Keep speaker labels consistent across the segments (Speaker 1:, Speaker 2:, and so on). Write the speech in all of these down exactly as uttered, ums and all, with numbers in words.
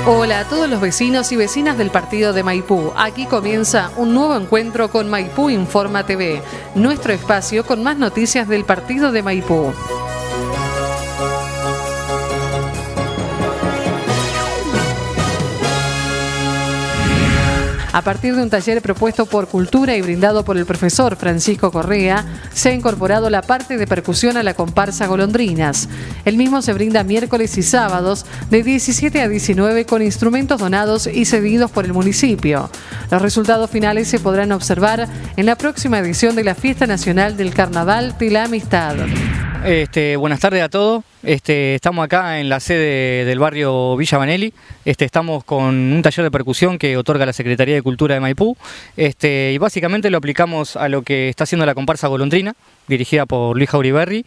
Speaker 1: Hola a todos los vecinos y vecinas del partido de Maipú. Aquí comienza un nuevo encuentro con Maipú Informa T V, nuestro espacio con más noticias del partido de Maipú. A partir de un taller propuesto por Cultura y brindado por el profesor Francisco Correa, se ha incorporado la parte de percusión a la comparsa Golondrinas. El mismo se brinda miércoles y sábados de diecisiete a diecinueve con instrumentos donados y cedidos por el municipio. Los resultados finales se podrán observar en la próxima edición de la Fiesta Nacional del Carnaval de la Amistad.
Speaker 2: Este, buenas tardes a todos. Este, estamos acá en la sede del barrio Villa Vanelli. Este, estamos con un taller de percusión que otorga la Secretaría de Cultura de Maipú. Este, y básicamente lo aplicamos a lo que está haciendo la comparsa Golondrina, dirigida por Luis Jauriberri.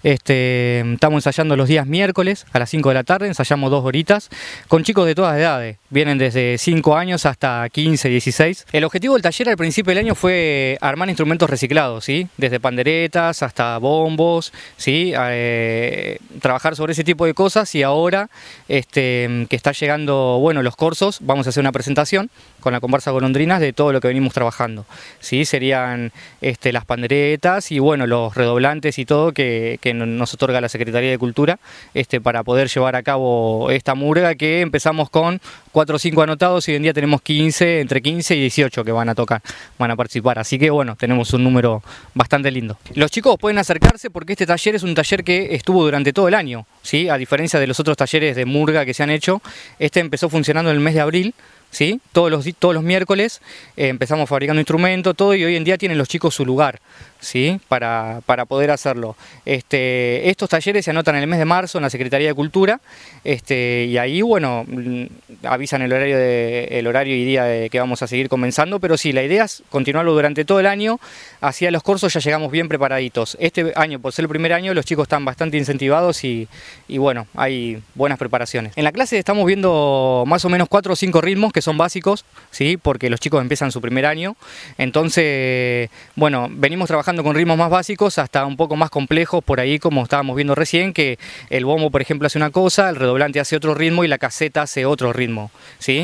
Speaker 2: Este, estamos ensayando los días miércoles a las cinco de la tarde, ensayamos dos horitas, con chicos de todas edades. Vienen desde cinco años hasta quince, dieciséis. El objetivo del taller al principio del año fue armar instrumentos reciclados, ¿sí? Desde panderetas hasta bombos, ¿sí? Eh, trabajar sobre ese tipo de cosas, y ahora este, que está llegando, bueno, los corsos, vamos a hacer una presentación con la comparsa Golondrinas de todo lo que venimos trabajando, ¿sí? Serían este, las panderetas y bueno, los redoblantes y todo que, que nos otorga la Secretaría de Cultura este, para poder llevar a cabo esta murga, que empezamos con cuatro o cinco anotados y hoy en día tenemos quince, entre quince y dieciocho que van a tocar, van a participar, así que bueno, tenemos un número bastante lindo. Los chicos pueden acercarse porque este taller es un taller que estuvo durante todo el año, ¿sí? A diferencia de los otros talleres de murga que se han hecho, este empezó funcionando en el mes de abril, ¿sí? Todos los, todos los miércoles eh, empezamos fabricando instrumentos, todo, y hoy en día tienen los chicos su lugar, ¿sí? Para, para poder hacerlo. Este, estos talleres se anotan en el mes de marzo en la Secretaría de Cultura, este, y ahí, bueno, avisan el horario, de, el horario y día de que vamos a seguir comenzando, pero sí, la idea es continuarlo durante todo el año. Hacia los cursos ya llegamos bien preparaditos. Este año, por ser el primer año, los chicos están bastante incentivados y, y bueno, hay buenas preparaciones. En la clase estamos viendo más o menos cuatro o cinco ritmos que son básicos, ¿sí? Porque los chicos empiezan su primer año. Entonces, bueno, venimos trabajando con ritmos más básicos hasta un poco más complejos por ahí, como estábamos viendo recién, que el bombo, por ejemplo, hace una cosa, el redoblante hace otro ritmo y la caseta hace otro ritmo, ¿sí?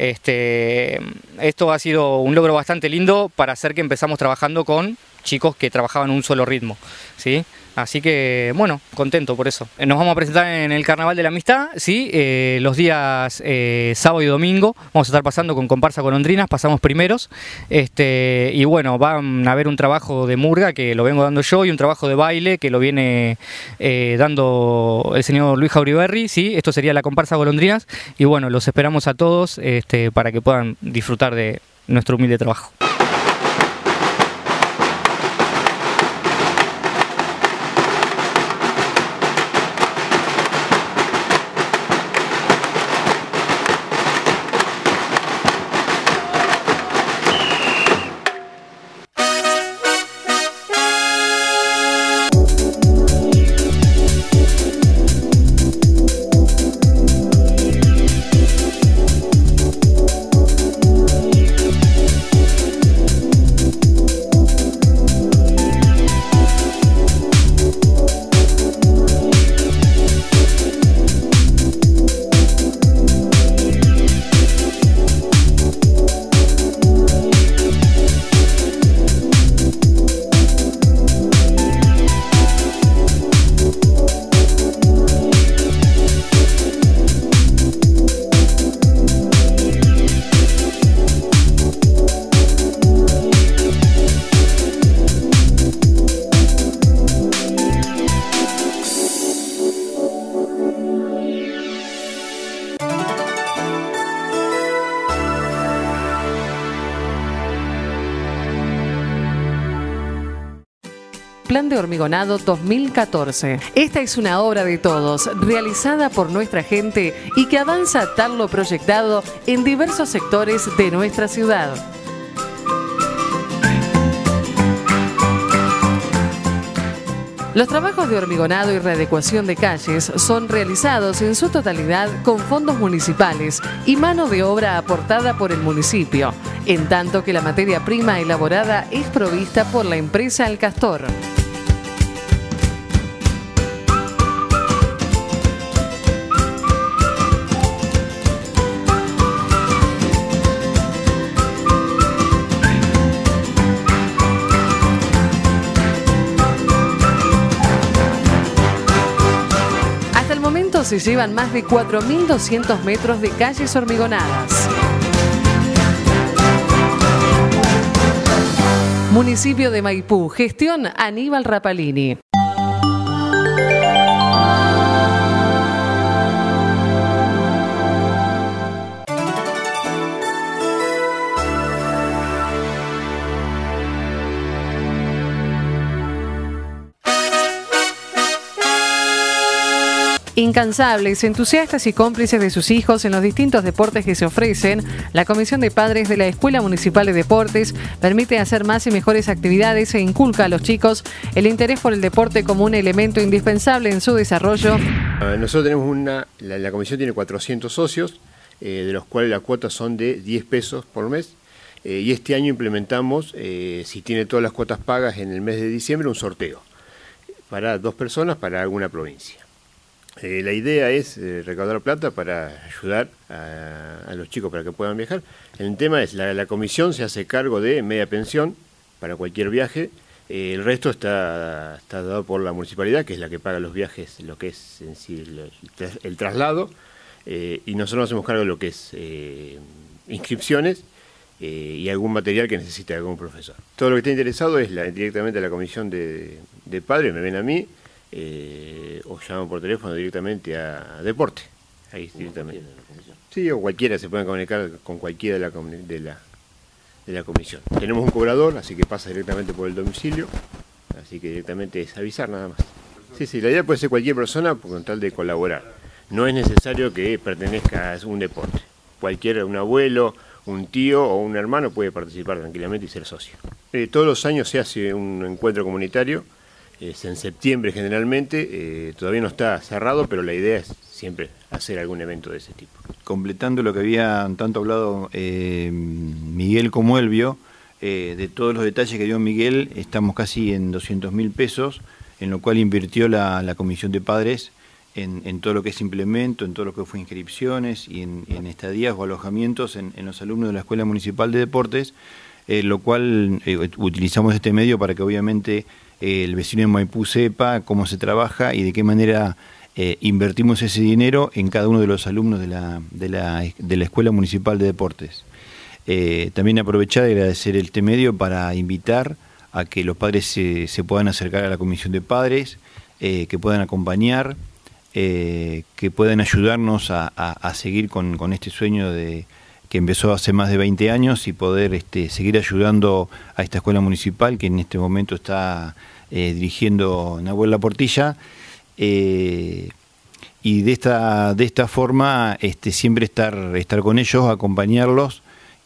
Speaker 2: Este, esto ha sido un logro bastante lindo para hacer que empezamos trabajando con chicos que trabajaban un solo ritmo, ¿sí? Así que, bueno, contento por eso. Nos vamos a presentar en el Carnaval de la Amistad, ¿sí? Eh, los días eh, sábado y domingo vamos a estar pasando con comparsa Golondrinas, pasamos primeros. Este, y bueno, van a haber un trabajo de murga que lo vengo dando yo y un trabajo de baile que lo viene eh, dando el señor Luis Jauriberri, ¿sí? Esto sería la comparsa Golondrinas. Y bueno, los esperamos a todos este, para que puedan disfrutar de nuestro humilde trabajo.
Speaker 1: Plan de Hormigonado dos mil catorce. Esta es una obra de todos, realizada por nuestra gente y que avanza tal lo proyectado en diversos sectores de nuestra ciudad. Los trabajos de hormigonado y readecuación de calles son realizados en su totalidad con fondos municipales y mano de obra aportada por el municipio, en tanto que la materia prima elaborada es provista por la empresa El Castor. se llevan más de cuatro mil doscientos metros de calles hormigonadas. Municipio de Maipú, gestión Aníbal Rapalini. Incansables, entusiastas y cómplices de sus hijos en los distintos deportes que se ofrecen, la Comisión de Padres de la Escuela Municipal de Deportes permite hacer más y mejores actividades e inculca a los chicos el interés por el deporte como un elemento indispensable en su desarrollo.
Speaker 3: Nosotros tenemos una, la, la comisión tiene cuatrocientos socios, eh, de los cuales las cuotas son de diez pesos por mes, eh, y este año implementamos, eh, si tiene todas las cuotas pagas en el mes de diciembre, un sorteo para dos personas para alguna provincia. Eh, la idea es eh, recaudar plata para ayudar a, a los chicos para que puedan viajar. El tema es, la, la comisión se hace cargo de media pensión para cualquier viaje, eh, el resto está, está dado por la municipalidad, que es la que paga los viajes, lo que es en sí el, el traslado, eh, y nosotros nos hacemos cargo de lo que es eh, inscripciones eh, y algún material que necesite algún profesor. Todo lo que esté interesado es la, directamente a la comisión de, de padres, me ven a mí, Eh, o llaman por teléfono directamente a deporte, ahí directamente. Sí, o cualquiera se puede comunicar con cualquiera de la, de, la, de la comisión. Tenemos un cobrador, así que pasa directamente por el domicilio, así que directamente es avisar nada más. Sí, sí, la idea puede ser cualquier persona con tal de colaborar. No es necesario que pertenezca a un deporte. Cualquier, un abuelo, un tío o un hermano puede participar tranquilamente y ser socio. Eh, todos los años se hace un encuentro comunitario. Es en septiembre generalmente, eh, todavía no está cerrado, pero la idea es siempre hacer algún evento de ese tipo.
Speaker 4: Completando lo que había tanto hablado eh, Miguel como Elvio, eh, de todos los detalles que dio Miguel, estamos casi en doscientos mil pesos, en lo cual invirtió la, la Comisión de Padres en, en todo lo que es implemento, en todo lo que fue inscripciones y en, en estadías o alojamientos en, en los alumnos de la Escuela Municipal de Deportes, eh, lo cual eh, utilizamos este medio para que obviamente el vecino de Maipú sepa cómo se trabaja y de qué manera eh, invertimos ese dinero en cada uno de los alumnos de la, de la, de la Escuela Municipal de Deportes. Eh, también aprovechar y agradecer este medio para invitar a que los padres se, se puedan acercar a la Comisión de Padres, eh, que puedan acompañar, eh, que puedan ayudarnos a, a, a seguir con, con este sueño de que empezó hace más de veinte años y poder este, seguir ayudando a esta escuela municipal que en este momento está eh, dirigiendo Nahuel Laportilla, eh, y de esta, de esta forma este, siempre estar, estar con ellos, acompañarlos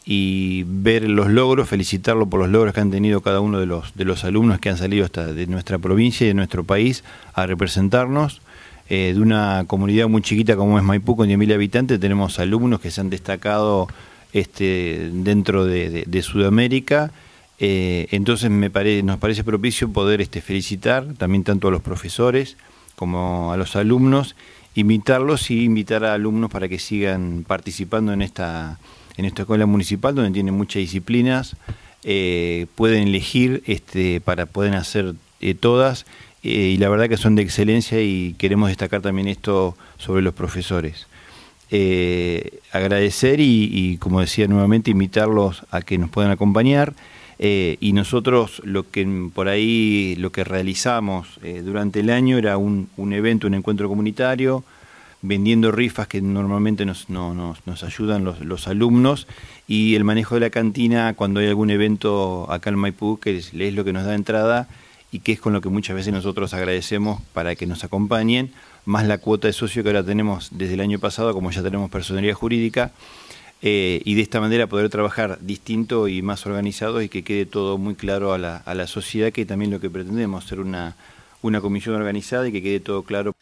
Speaker 4: y ver los logros, felicitarlos por los logros que han tenido cada uno de los, de los alumnos que han salido hasta de nuestra provincia y de nuestro país a representarnos. Eh, de una comunidad muy chiquita como es Maipú, con diez mil habitantes, tenemos alumnos que se han destacado este, dentro de, de, de Sudamérica, eh, entonces me pare, nos parece propicio poder este, felicitar también tanto a los profesores como a los alumnos, invitarlos y invitar a alumnos para que sigan participando en esta, en esta escuela municipal, donde tienen muchas disciplinas, eh, pueden elegir este, para poder hacer eh, todas, Eh, y la verdad que son de excelencia y queremos destacar también esto sobre los profesores. Eh, agradecer y, y, como decía nuevamente, invitarlos a que nos puedan acompañar, eh, y nosotros lo que por ahí lo que realizamos eh, durante el año era un, un evento, un encuentro comunitario, vendiendo rifas que normalmente nos, no, nos, nos ayudan los, los alumnos, y el manejo de la cantina cuando hay algún evento acá en Maipú, que es, es lo que nos da entrada y que es con lo que muchas veces nosotros agradecemos para que nos acompañen, más la cuota de socio que ahora tenemos desde el año pasado, como ya tenemos personalidad jurídica, eh, y de esta manera poder trabajar distinto y más organizado y que quede todo muy claro a la, a la sociedad, que también lo que pretendemos, ser una, una comisión organizada y que quede todo claro.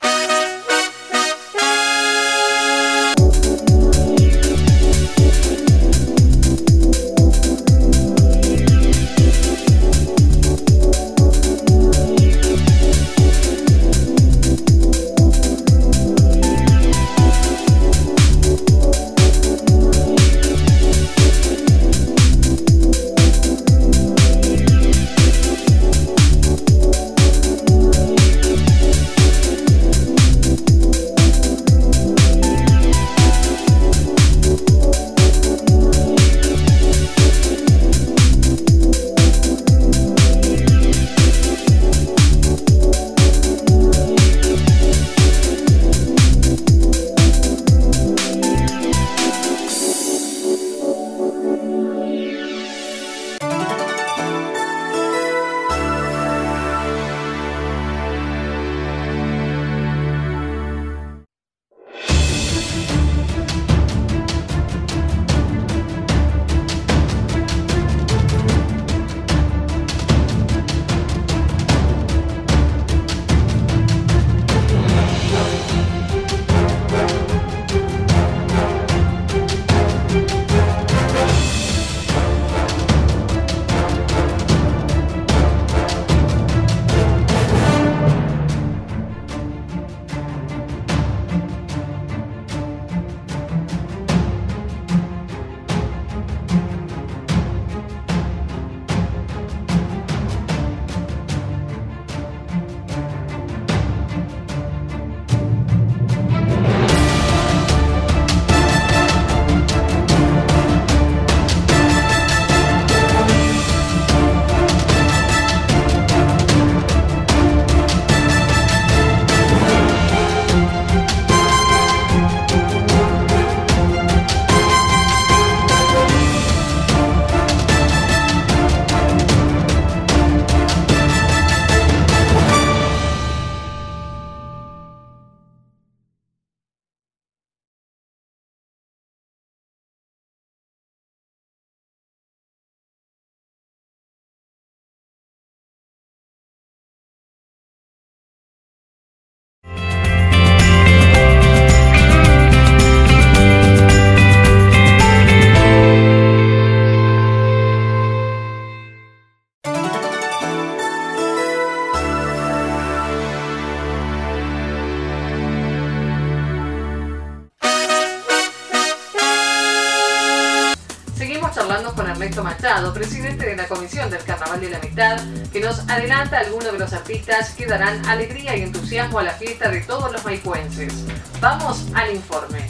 Speaker 1: Estamos charlando con Ernesto Machado, presidente de la Comisión del Carnaval de la Amistad, que nos adelanta algunos de los artistas que darán alegría y entusiasmo a la fiesta de todos los maipuenses. Vamos al informe.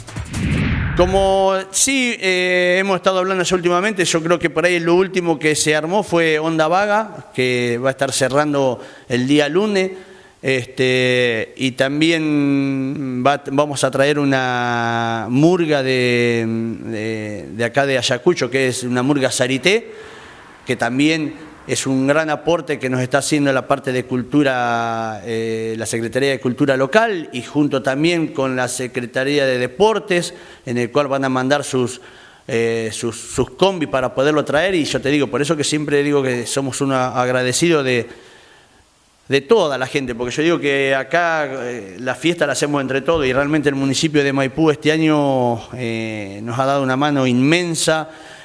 Speaker 5: Como sí eh, hemos estado hablando ya últimamente, yo creo que por ahí lo último que se armó fue Onda Vaga, que va a estar cerrando el día lunes. Este, y también va, vamos a traer una murga de, de, de acá de Ayacucho, que es una murga sarité, que también es un gran aporte que nos está haciendo la parte de cultura, eh, la Secretaría de Cultura Local, y junto también con la Secretaría de Deportes, en el cual van a mandar sus, eh, sus, sus combis para poderlo traer. Y yo te digo, por eso que siempre digo que somos un agradecido de de toda la gente, porque yo digo que acá eh, la fiesta la hacemos entre todos, y realmente el municipio de Maipú este año eh, nos ha dado una mano inmensa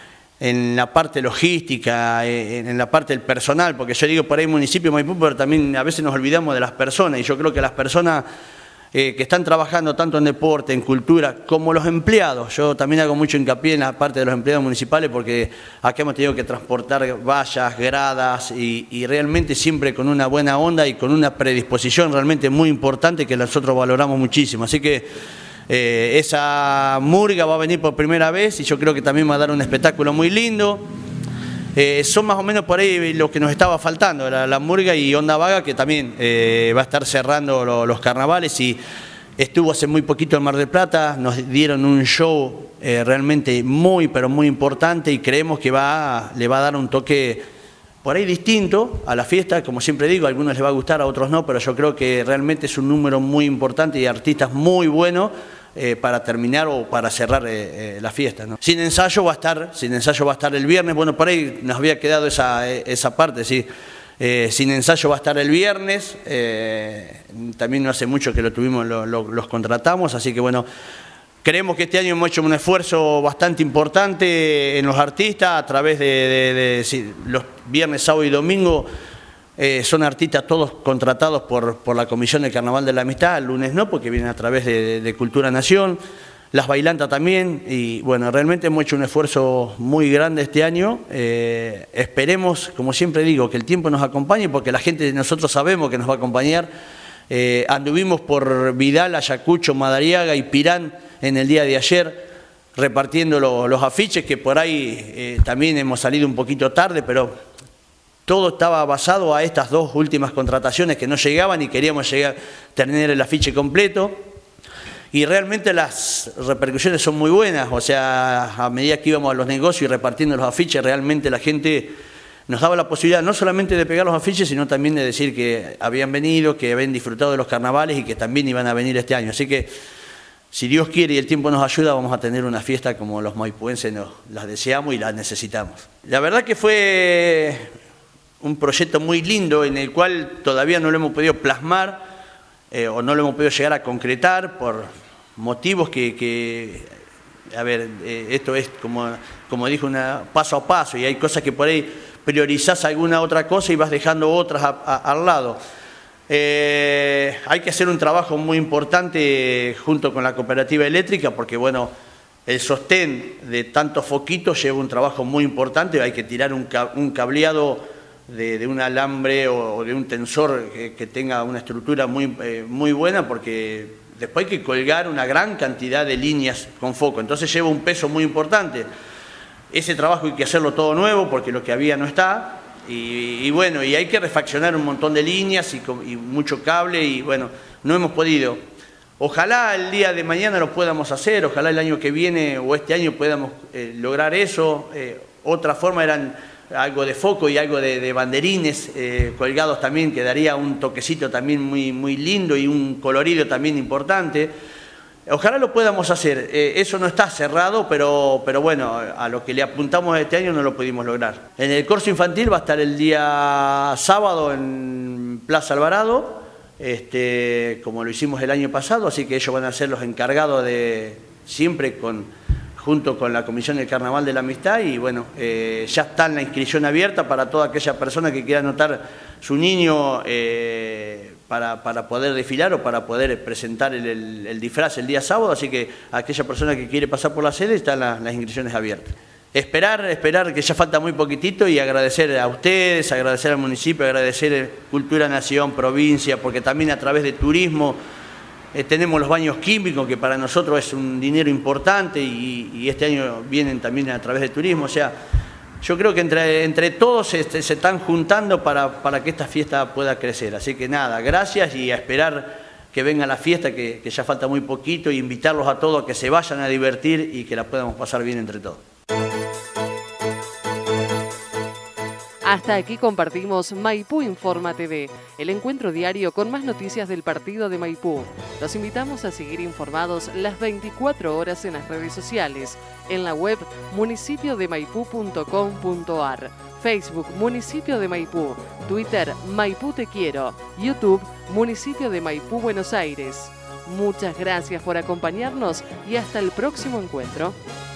Speaker 5: en la parte logística, eh, en la parte del personal, porque yo digo por ahí municipio de Maipú, pero también a veces nos olvidamos de las personas, y yo creo que las personas eh, que están trabajando tanto en deporte, en cultura, como los empleados. Yo también hago mucho hincapié en la parte de los empleados municipales, porque acá hemos tenido que transportar vallas, gradas, y, y realmente siempre con una buena onda y con una predisposición realmente muy importante que nosotros valoramos muchísimo. Así que eh, esa murga va a venir por primera vez y yo creo que también va a dar un espectáculo muy lindo. Eh, son más o menos por ahí lo que nos estaba faltando, la, la murga y Onda Vaga, que también eh, va a estar cerrando lo, los carnavales, y estuvo hace muy poquito en Mar del Plata, nos dieron un show eh, realmente muy pero muy importante, y creemos que va, le va a dar un toque por ahí distinto a la fiesta. Como siempre digo, a algunos les va a gustar, a otros no, pero yo creo que realmente es un número muy importante y artistas muy buenos Eh, para terminar o para cerrar eh, eh, la fiesta, ¿no? Sin ensayo va a estar, sin ensayo va a estar el viernes. Bueno, por ahí nos había quedado esa, esa parte, sí. Eh, sin ensayo va a estar el viernes, eh, también no hace mucho que lo tuvimos, lo, lo, los contratamos, así que bueno, creemos que este año hemos hecho un esfuerzo bastante importante en los artistas a través de, de, de, de sí, los viernes, sábado y domingo. Eh, son artistas todos contratados por, por la Comisión del Carnaval de la Amistad, el lunes no, porque vienen a través de, de, de Cultura Nación, las bailantas también, y bueno, realmente hemos hecho un esfuerzo muy grande este año. Eh, esperemos, como siempre digo, que el tiempo nos acompañe, porque la gente, nosotros sabemos que nos va a acompañar. Eh, anduvimos por Vidal, Ayacucho, Madariaga y Pirán en el día de ayer, repartiendo lo, los afiches, que por ahí eh, también hemos salido un poquito tarde, pero todo estaba basado a estas dos últimas contrataciones que no llegaban y queríamos llegar, tener el afiche completo. Y realmente las repercusiones son muy buenas, o sea, a medida que íbamos a los negocios y repartiendo los afiches, realmente la gente nos daba la posibilidad no solamente de pegar los afiches, sino también de decir que habían venido, que habían disfrutado de los carnavales y que también iban a venir este año. Así que, si Dios quiere y el tiempo nos ayuda, vamos a tener una fiesta como los maipuenses nos las deseamos y las necesitamos. La verdad que fue un proyecto muy lindo en el cual todavía no lo hemos podido plasmar eh, o no lo hemos podido llegar a concretar por motivos que, que a ver, eh, esto es como, como dijo, una, paso a paso, y hay cosas que por ahí priorizás alguna otra cosa y vas dejando otras a, a, al lado. Eh, hay que hacer un trabajo muy importante junto con la cooperativa eléctrica, porque bueno, el sostén de tantos foquitos lleva un trabajo muy importante, hay que tirar un, un cableado De, de un alambre o, o de un tensor que, que tenga una estructura muy, eh, muy buena, porque después hay que colgar una gran cantidad de líneas con foco, entonces lleva un peso muy importante. Ese trabajo hay que hacerlo todo nuevo porque lo que había no está, y, y bueno, y hay que refaccionar un montón de líneas y, y mucho cable, y bueno, no hemos podido. Ojalá el día de mañana lo podamos hacer, ojalá el año que viene o este año podamos eh, lograr eso. Eh, otra forma eran algo de foco y algo de, de banderines eh, colgados también, que daría un toquecito también muy, muy lindo y un colorido también importante. Ojalá lo podamos hacer, eh, eso no está cerrado, pero, pero bueno, a lo que le apuntamos este año no lo pudimos lograr. En el corso infantil va a estar el día sábado en Plaza Alvarado, este, como lo hicimos el año pasado, así que ellos van a ser los encargados de, siempre con... junto con la Comisión del Carnaval de la Amistad, y bueno, eh, ya está la inscripción abierta para toda aquella persona que quiera anotar su niño eh, para, para poder desfilar o para poder presentar el, el, el disfraz el día sábado, así que aquella persona que quiere pasar por la sede están las, las inscripciones abiertas. esperar, esperar que ya falta muy poquitito y agradecer a ustedes, agradecer al municipio, agradecer Cultura Nación, provincia, porque también a través de turismo eh, tenemos los baños químicos, que para nosotros es un dinero importante y, y este año vienen también a través de turismo. O sea, yo creo que entre, entre todos este, se están juntando para, para que esta fiesta pueda crecer. Así que nada, gracias y a esperar que venga la fiesta, que, que ya falta muy poquito, y invitarlos a todos a que se vayan a divertir y que la podamos pasar bien entre todos.
Speaker 1: Hasta aquí compartimos Maipú Informa T V, el encuentro diario con más noticias del partido de Maipú. Los invitamos a seguir informados las veinticuatro horas en las redes sociales, en la web municipio de maipú punto com punto ar, Facebook Municipio de Maipú, Twitter Maipú Te Quiero, YouTube Municipio de Maipú Buenos Aires. Muchas gracias por acompañarnos y hasta el próximo encuentro.